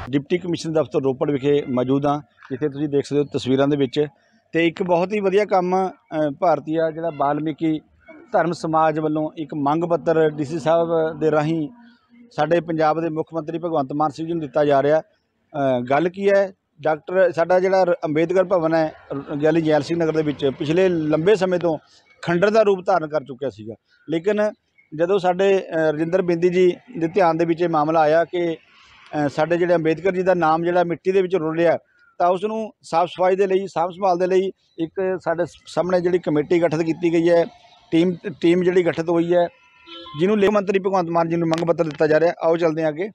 Deputy commissioner दफ्तर रोपड़ विखे मौजूद हाँ, जिथे तुसीं देख सकते हो तस्वीरों के विच ते एक बहुत ही वधिया काम भारतीय जिहड़ा वाल्मीकि धर्म समाज वालों एक मंग पत्र DC साहब दे राहीं साडे पंजाब दे मुख मंत्री भगवंत मान सिंह जी नूं दिता जा रहा। गल की है, डॉक्टर साडा जिहड़ा अंबेडकर भवन है गैली जैल सिंह नगर दे विच पिछले लंबे समय तो खंडर का रूप धारण कर चुकिया सीगा, लेकिन जदों साडे रजिंदर बिंदी जी दे ध्यान दे विच इह मामला आया कि साडे जिहड़े अंबेडकर जी का नाम जिहड़ा मिट्टी दे विच रुलिया, तो उसनूं साफ सफाई के लिए साफ संभाल के लिए एक साडे सामने जिहड़ी कमेटी गठित की गई है, टीम जिहड़ी गठित हुई है, जिन्होंने ले मंत्री भगवंत मान जी मंग पत्र दिता जा रहा। आओ चलते हैं आगे।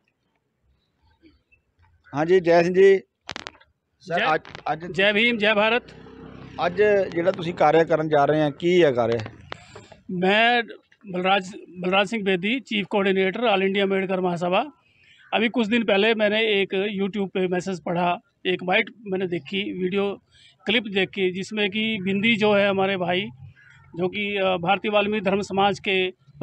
हाँ जी, जय सिंह जी सर। अज जय भीम जय भारत। अज जिहड़ा तुसीं कार्य करन जा रहे हैं की है कार्य? मैं Balraj Singh Bedi, chief coordinator all India Ambedkar Mahasabha. अभी कुछ दिन पहले मैंने एक यूट्यूब पे मैसेज पढ़ा, एक बाइट मैंने देखी, वीडियो क्लिप देखी, जिसमें कि बिंदी जो है हमारे भाई, जो कि भारतीय वाल्मीकि धर्म समाज के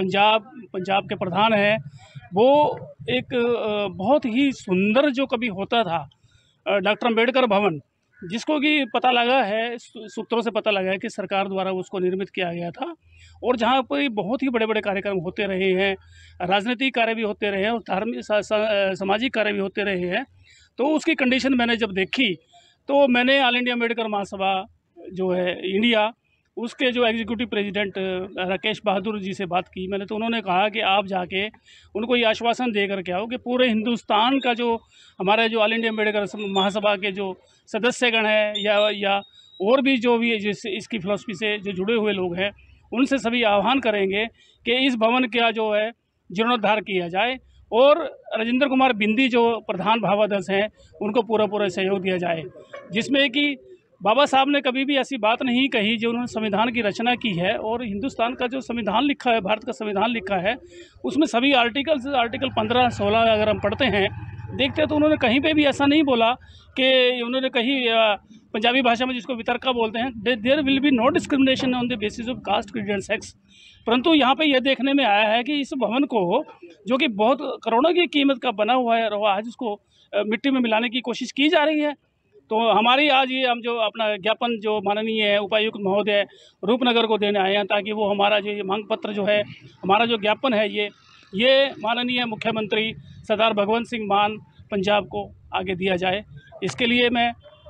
पंजाब के प्रधान हैं, वो एक बहुत ही सुंदर जो कभी होता था डॉक्टर अंबेडकर भवन, जिसको कि पता लगा है, सूत्रों से पता लगा है कि सरकार द्वारा उसको निर्मित किया गया था, और जहाँ पर बहुत ही बड़े बड़े कार्यक्रम होते रहे हैं, राजनीतिक कार्य भी होते रहे हैं और धार्मिक सामाजिक कार्य भी होते रहे हैं। तो उसकी कंडीशन मैंने जब देखी तो मैंने ऑल इंडिया अम्बेडकर महासभा जो है इंडिया, उसके जो एग्जीक्यूटिव प्रेसिडेंट राकेश बहादुर जी से बात की मैंने। तो उन्होंने कहा कि आप जाके उनको ये आश्वासन दे कर के आओ कि पूरे हिंदुस्तान का जो हमारे जो ऑल इंडिया अम्बेडकर महासभा के जो सदस्यगण हैं या और भी जो भी जिससे इसकी फिलॉसफी से जो जुड़े हुए लोग हैं, उनसे सभी आह्वान करेंगे कि इस भवन का जो है जीर्णोद्धार किया जाए, और राजेंद्र कुमार बिंदी जो प्रधान भावाध्यक्ष हैं उनको पूरा सहयोग दिया जाए, जिसमें कि बाबा साहब ने कभी भी ऐसी बात नहीं कही जो उन्होंने संविधान की रचना की है, और हिंदुस्तान का जो संविधान लिखा है, भारत का संविधान लिखा है, उसमें सभी आर्टिकल 15, 16 अगर हम पढ़ते हैं देखते हैं तो उन्होंने कहीं पे भी ऐसा नहीं बोला कि उन्होंने कहीं पंजाबी भाषा में जिसको वितर्का बोलते हैं, there will be no discrimination on the basis of caste, creed and sex. परंतु यहाँ पे यह देखने में आया है कि इस भवन को, जो कि बहुत करोड़ों की कीमत का बना हुआ है, और आज उसको मिट्टी में मिलाने की कोशिश की जा रही है। तो हमारी आज ये हम जो अपना ज्ञापन जो माननीय है उपायुक्त महोदय रूपनगर को देने आए हैं, ताकि वो हमारा जो ये मांग पत्र जो है, हमारा जो ज्ञापन है, ये माननीय मुख्यमंत्री सरदार भगवंत सिंह मान पंजाब को आगे दिया जाए। इसके लिए मैं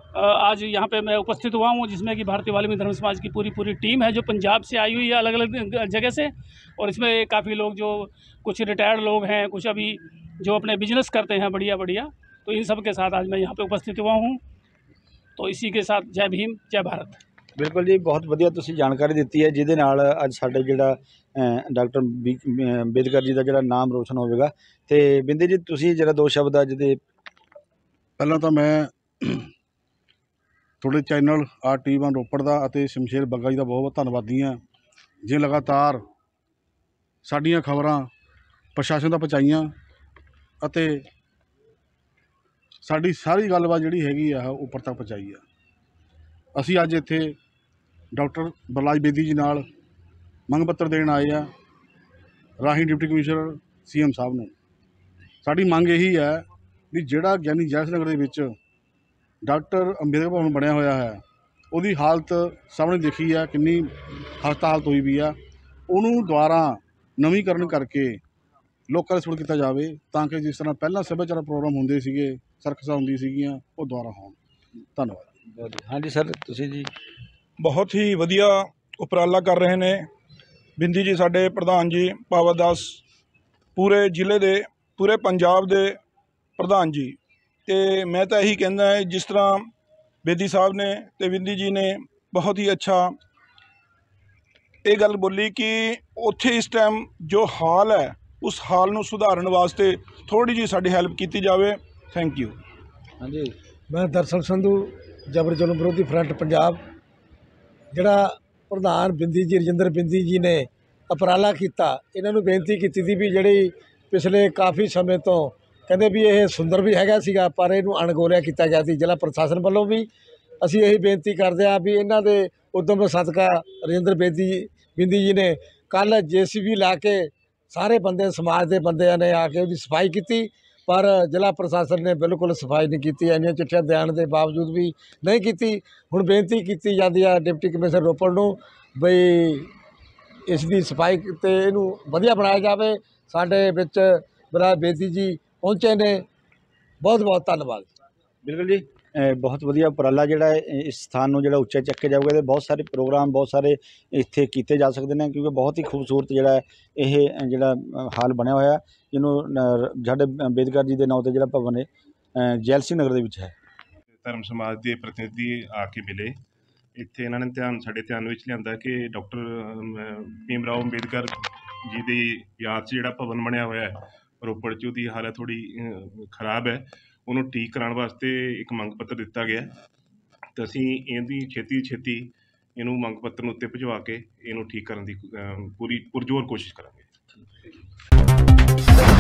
आज यहाँ पे मैं उपस्थित हुआ हूँ, जिसमें कि भारतीय वाल्मीकि धर्म समाज की पूरी टीम है जो पंजाब से आई हुई है, अलग अलग जगह से, और इसमें काफ़ी लोग जो कुछ रिटायर्ड लोग हैं, कुछ अभी जो अपने बिजनेस करते हैं बढ़िया, तो इन सब के साथ आज मैं यहाँ पे उपस्थित हुआ हूँ। तो इसी के साथ जय भीम जय भारत। बिल्कुल जी, बहुत वधिया तुसीं जानकारी दी है, जिहदे नाल अज साडे जिहड़ा डॉक्टर अंबेडकर जी का जिहड़ा नाम रोशन होवेगा। ते बिंदी जी, तुसीं जरा दो शब्द अज दे। पहला तो मैं थोड़े चैनल RTV1 रोपड़ का अते शमशेर बग्गा जी का बहुत धन्नवादी हाँ, जे लगातार साडियां खबरां प्रशासन तक पहुँचाइयां अते साडी सारी गलबात जिहड़ी हैगी आ उपर तक पहुँचाई है। असी अज इत्थे डॉक्टर बलराज बेदी जी नाल मंग पत्र देण आए आ, राही डिप्टी कमिश्नर CM साहब नूं। साडी मंग यही है भी जिहड़ा ज्ञानी जैल सिंह नगर दे विच डॉक्टर अंबेडकर भवन बनया होया है, उहदी हालत सामने देखी है, किन्नी खस्ता हालत हुई भी है। उहनूं दुबारा नवीकरण करके लोकां दे सुपुर्द किया जाए, ताकि जिस तरह पहला सभ्याचारक प्रोग्राम होंदे सीगे, सर्कसां होंदी सीगियां, वो दोबारा होण। धन्यवाद। हाँ जी सर, तुसीं जी। बहुत ही वधिया उपराला कर रहे ने बिंदी जी, साडे प्रधान जी पावरदास, पूरे जिले दे पूरे पंजाब दे प्रधान जी। तो मैं तो यही कहना है, जिस तरह बेदी साहब ने ते बिंदी जी ने बहुत ही अच्छा ये गल बोली कि उत्थे इस टाइम जो हाल है, उस हाल नूं सुधारन वास्ते थोड़ी जी साडी हैल्प की जाए। Thank you. हाँ जी, मैं दर्शन संधू, जबर जुल्म विरोधी फ्रंट पंजाब, जिहड़ा प्रधान बिंदी जी रजिंदर बिंदी जी ने उपराला किया, इन्होंने बेनती की थी भी जिहड़ी पिछले काफ़ी समय तो कहते भी ये सुंदर भी हैगा सीगा, पर इहनूं अणगौलिया किया गया थी जिला प्रशासन वालों भी। असी यही बेनती करते हैं भी इन्हां दे उद्यम सदका रजिंदर बिंदी जी ने कल JCB ला के सारे बंदे समाज के बंदे ने आके उसकी सफाई की, ਪਰ ਜ਼ਿਲ੍ਹਾ ਪ੍ਰਸ਼ਾਸਨ ਨੇ ਬਿਲਕੁਲ ਸਫਾਈ ਨਹੀਂ ਕੀਤੀ। ਇੰਨੀਆਂ ਚਿੱਠੀਆਂ ਦੇਣ ਦੇ ਬਾਵਜੂਦ ਵੀ ਨਹੀਂ ਕੀਤੀ। ਹੁਣ ਬੇਨਤੀ ਕੀਤੀ ਜਾਂਦੀ ਆ ਡਿਪਟੀ ਕਮਿਸ਼ਨਰ ਰੋਪੜ ਨੂੰ ਬਈ ਇਸ ਦੀ ਸਫਾਈ ਤੇ ਇਹਨੂੰ ਵਧੀਆ ਬਣਾਇਆ ਜਾਵੇ। ਸਾਡੇ ਵਿੱਚ ਬਲਰਾਜ ਬੇਦੀ ਜੀ ਪਹੁੰਚੇ ਨੇ, ਬਹੁਤ ਬਹੁਤ ਧੰਨਵਾਦ। ਬਿਲਕੁਲ ਜੀ, ਬਹੁਤ ਵਧੀਆ ਉਪਰਾਲਾ ਜਿਹੜਾ ਹੈ, ਇਸ ਸਥਾਨ ਨੂੰ ਜਿਹੜਾ ਉੱਚਾ ਚੱਕਿਆ ਜਾਊਗਾ ਤੇ ਬਹੁਤ ਸਾਰੇ ਪ੍ਰੋਗਰਾਮ ਬਹੁਤ ਸਾਰੇ ਇੱਥੇ ਕੀਤੇ ਜਾ ਸਕਦੇ ਨੇ, ਕਿਉਂਕਿ ਬਹੁਤ ਹੀ ਖੂਬਸੂਰਤ ਜਿਹੜਾ ਇਹ ਜਿਹੜਾ ਹਾਲ ਬਣਿਆ ਹੋਇਆ, ਜਿਹਨੂੰ ਸਾਡੇ ਅੰਬੇਦਕਰ ਜੀ ਦੇ ਨਾਂ 'ਤੇ ਜਿਹੜਾ ਭਵਨ ਹੈ ਜੈਲ ਸਿੰਘ ਨਗਰ ਦੇ ਵਿੱਚ ਹੈ। ਧਰਮ ਸਮਾਜ ਦੇ ਪ੍ਰਤੀਨਿਧੀ ਆ ਕੇ ਮਿਲੇ ਇੱਥੇ। ਇਹਨਾਂ ਨੇ ਸਾਡੇ ਧਿਆਨ ਵਿੱਚ ਲਿਆਂਦਾ ਕਿ ਡਾਕਟਰ ਭੀਮ ਰਾਓ ਅੰਬੇਦਕਰ ਜੀ ਦੀ ਯਾਦ 'ਚ ਜਿਹੜਾ ਭਵਨ ਬਣਿਆ ਹੋਇਆ ਹੈ ਰੋਪੜ 'ਚ, ਉਹਦੀ ਹਾਲਤ ਥੋੜ੍ਹੀ ਖਰਾਬ ਹੈ। ਉਹਨੂੰ ਠੀਕ ਕਰਾਉਣ ਵਾਸਤੇ ਇੱਕ ਮੰਗ ਪੱਤਰ ਦਿੱਤਾ ਗਿਆ ਅਤੇ ਅਸੀਂ ਇਹਦੀ ਛੇਤੀ ਇਹਨੂੰ ਮੰਗ ਪੱਤਰ ਨੂੰ ਉੱਤੇ ਭਿਜਵਾ ਕੇ ਇਹਨੂੰ ਠੀਕ ਕਰਨ ਦੀ ਪੂਰੀ ਪੁਰਜ਼ੋਰ ਕੋਸ਼ਿਸ਼ ਕਰਾਂਗੇ।